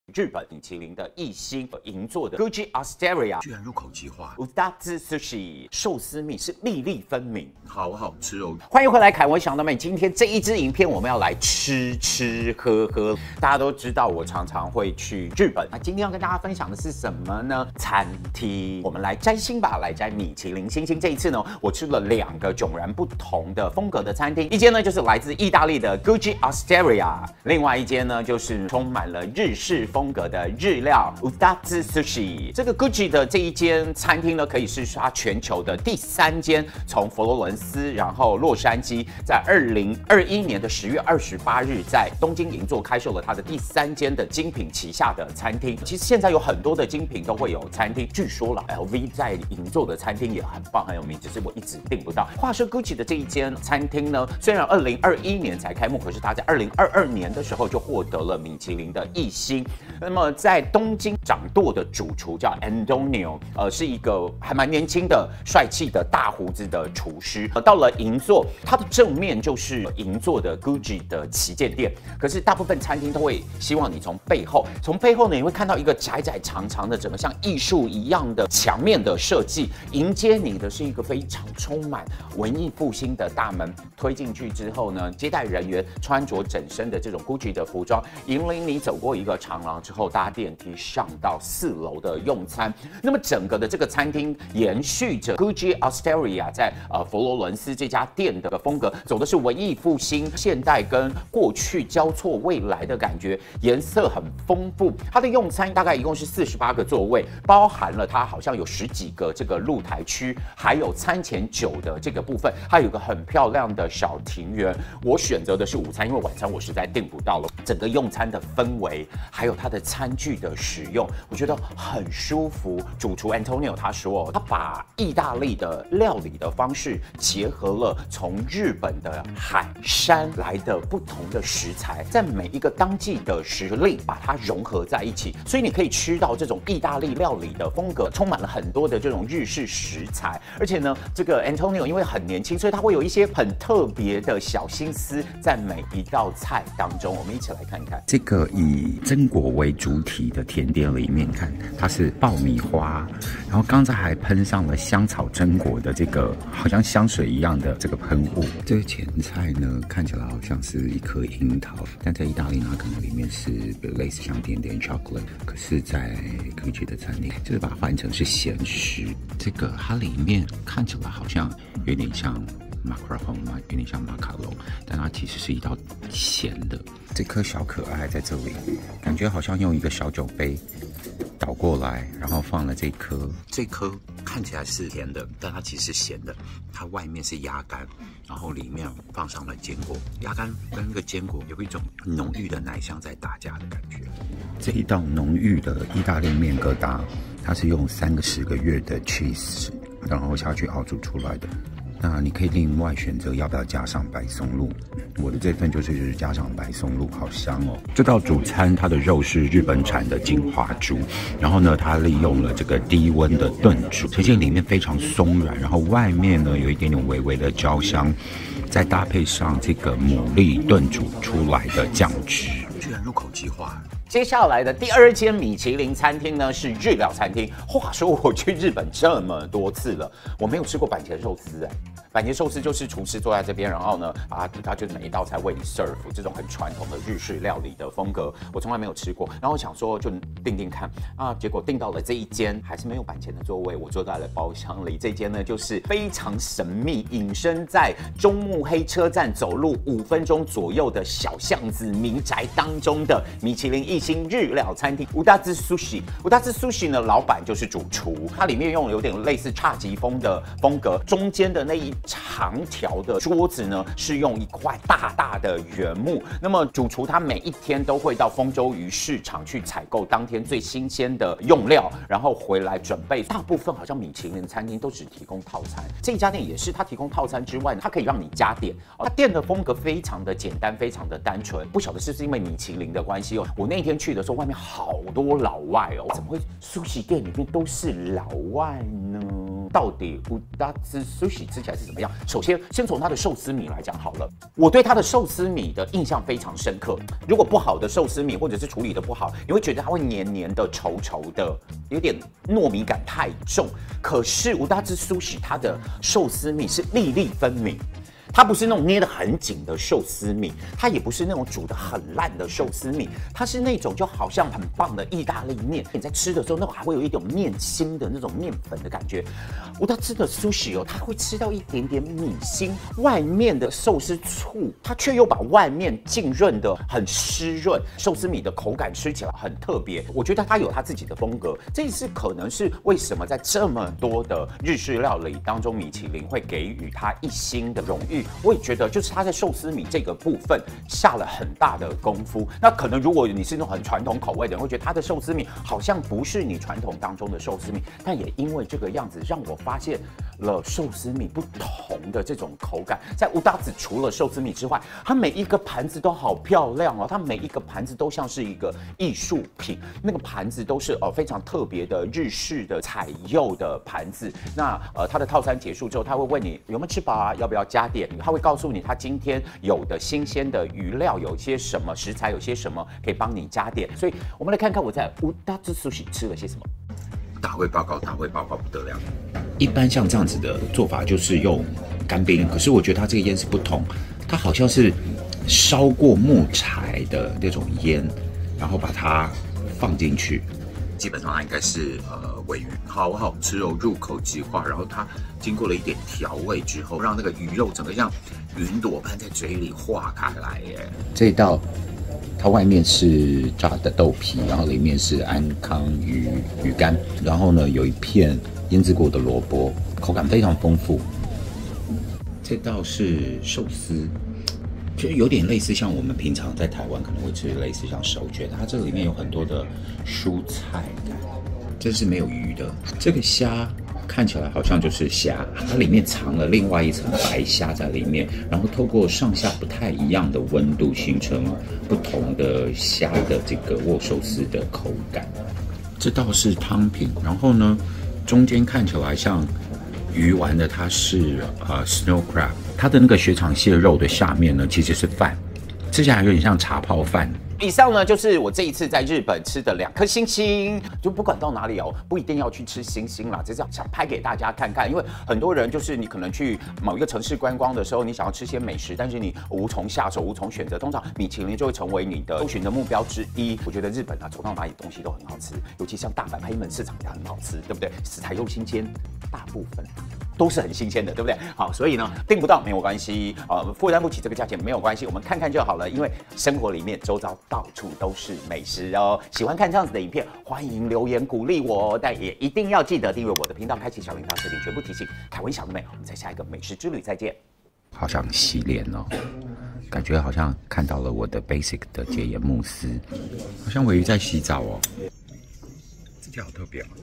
日本米其林的一星银座的 Gucci Osteria 居然入口即化 ，Udatsu Sushi 寿司米是粒粒分明， 好好吃哦！ 欢迎回来，凯文想到美。今天这一支影片我们要来吃吃喝喝。大家都知道我常常会去日本，那今天要跟大家分享的是什么呢？餐厅。我们来摘星吧，来摘米其林星星。这一次呢，我吃了2个迥然不同的风格的餐厅，一间呢就是来自意大利的 Gucci Osteria， 另外一间呢就是充满了日式风格的日料 Udatsu Sushi。这个 Gucci 的这一间餐厅呢，可以是它全球的第3间，从佛罗伦斯，然后洛杉矶，在2021年的10月28日，在东京银座开设了它的第3间的精品旗下的餐厅。其实现在有很多的精品都会有餐厅，据说了 LV 在银座的餐厅也很棒很有名，只是我一直订不到。话说 Gucci 的这一间餐厅呢，虽然2021年才开幕，可是它在2022年的时候就获得了米其林的1星。那么在东京掌舵的主厨叫 Antonio， 是一个还蛮年轻的、帅气的大胡子的厨师。到了银座，它的正面就是银座的 Gucci 的旗舰店。可是大部分餐厅都会希望你从背后呢，你会看到一个窄窄长长的，整个像艺术一样的墙面的设计，迎接你的是一个非常充满文艺复兴的大门。推进去之后呢，接待人员穿着整身的这种 Gucci 的服装，引领你走过一个长廊之后，搭电梯上到4楼的用餐。那么整个的这个餐厅延续着 Gucci Osteria 在佛罗伦斯这家店的风格，走的是文艺复兴、现代跟过去交错未来的感觉，颜色很丰富。它的用餐大概一共是48个座位，包含了它好像有10几个这个露台区，还有餐前酒的这个部分，还有一个很漂亮的小庭园。我选择的是午餐，因为晚餐我实在订不到了。整个用餐的氛围，还有它的餐具的使用，我觉得很舒服。主厨 Antonio 他说，他把意大利的料理的方式结合了从日本的海山来的不同的食材，在每一个当季的时令把它融合在一起，所以你可以吃到这种意大利料理的风格，充满了很多的这种日式食材。而且呢，这个 Antonio 因为很年轻，所以他会有一些很特别的小心思在每一道菜当中。我们一起来看看这个以榛果为主体的甜点里面，看它是爆米花，然后刚才还喷上了香草榛果的这个好像香水一样的这个喷雾。这个前菜呢，看起来好像是一颗樱桃，但在意大利呢，可能里面是类似像点点 chocolate， 可是在 Gucci 的餐厅就是把它换成是咸食。这个它里面看起来好像有点像马卡龙嘛，有点像马卡龙，但它其实是一道咸的。这颗小可爱在这里，感觉好像用一个小酒杯倒过来，然后放了这颗看起来是甜的，但它其实是咸的。它外面是鸭肝，然后里面放上了坚果，鸭肝跟那个坚果有一种浓郁的奶香在打架的感觉。这一道浓郁的意大利面疙瘩，它是用30个月的 cheese 然后下去熬煮出来的。那你可以另外选择要不要加上白松露，我的这份就是加上白松露，好香哦。这道主餐它的肉是日本产的金华猪，然后呢，它利用了这个低温的炖煮，呈现里面非常松软，然后外面呢有一点点微微的焦香，再搭配上这个牡蛎炖煮出来的酱汁，居然入口即化。 接下来的第2间米其林餐厅呢是日料餐厅。话说我去日本这么多次了，我没有吃过板前寿司板前寿司就是厨师坐在这边，然后呢他就每一道菜为你 serve 这种很传统的日式料理的风格，我从来没有吃过。然后我想说就订订看结果订到了这一间还是没有板前的座位，我坐在了包厢里。这间呢就是非常神秘，隐身在中目黑车站走路5分钟左右的小巷子民宅当中的米其林1星日料餐厅 Udatsu Sushi。Udatsu Sushi 呢，老板就是主厨，它里面用了有点类似侘寂风的风格，中间的那一长条的桌子呢，是用一块大大的原木。那么主厨他每一天都会到丰州鱼市场去采购当天最新鲜的用料，然后回来准备。大部分好像米其林餐厅都只提供套餐，这一家店也是，它提供套餐之外，它可以让你加点。它店的风格非常的简单，非常的单纯。不晓得是不是因为米其林的关系我那天去的时候，外面好多老外怎么会sushi店里面都是老外呢？ 到底乌达兹 sushi 吃起来是怎么样？首先，先从它的寿司米来讲好了。我对它的寿司米的印象非常深刻。如果不好的寿司米或者是处理的不好，你会觉得它会黏黏的、稠稠的，有点糯米感太重。可是乌达兹 sushi 它的寿司米是粒粒分明。它不是那种捏得很紧的寿司米，它也不是那种煮得很烂的寿司米，它是那种就好像很棒的意大利面。你在吃的时候，那种还会有一种面心的那种面粉的感觉。我到吃的 sushi 哦，它会吃到一点点米心，外面的寿司醋，它却又把外面浸润得很湿润，寿司米的口感吃起来很特别。我觉得它有它自己的风格，这也是可能是为什么在这么多的日式料理当中，米其林会给予它1星的荣誉。我也觉得，就是他在寿司米这个部分下了很大的功夫。那可能如果你是那种很传统口味的人，会觉得他的寿司米好像不是你传统当中的寿司米。但也因为这个样子，让我发现了寿司米不同的这种口感。在乌达子除了寿司米之外，它每一个盘子都好漂亮哦，它每一个盘子都像是一个艺术品。那个盘子都是非常特别的日式的彩釉的盘子。那它的套餐结束之后，他会问你有没有吃饱啊，要不要加点。他会告诉你他今天有的新鲜的鱼料有些什么，食材有些什么，可以帮你加点。所以我们来看看我在乌达兹 sushi 吃了些什么。 大会报告不得了。一般像这样子的做法就是用干冰，可是我觉得它这个烟是不同，它好像是烧过木材的那种烟，然后把它放进去。基本上它应该是尾鱼，好好吃哦，入口即化。然后它经过了一点调味之后，让那个鱼肉整个像云朵般在嘴里化开来耶。这一道它外面是炸的豆皮，然后里面是安康鱼干，然后呢有一片腌制过的萝卜，口感非常丰富。这道是寿司。就有点类似像我们平常在台湾可能会吃类似像手卷，它这个里面有很多的蔬菜感，这是没有鱼的。这个虾看起来好像就是虾，它里面藏了另外一层白虾在里面，然后透过上下不太一样的温度，形成不同的虾的这个握寿司的口感。这道是汤品，然后呢，中间看起来像鱼丸的，它是snow crab。它的那个雪场蟹肉的下面呢，其实是饭，吃起来有点像茶泡饭。 以上呢就是我这一次在日本吃的2颗星星，就不管到哪里哦，不一定要去吃星星啦，只是想拍给大家看看，因为很多人就是你可能去某一个城市观光的时候，你想要吃些美食，但是你无从下手，无从选择，通常米其林就会成为你的搜寻的目标之一。我觉得日本啊，走到哪里东西都很好吃，尤其像大阪黑门市场也很好吃，对不对？食材又新鲜，大部分都是很新鲜的，对不对？好，所以呢，订不到没有关系，负担不起这个价钱没有关系，我们看看就好了。因为生活里面周遭到处都是美食哦。喜欢看这样子的影片，欢迎留言鼓励我哦。但也一定要记得订阅我的频道，开启小铃铛，设定全部提醒。凯文小妹，我们在下一个美食之旅再见。 好想洗脸哦，感觉好像看到了我的 basic 的洁颜慕斯，好像尾鱼在洗澡哦。这家好特别哦。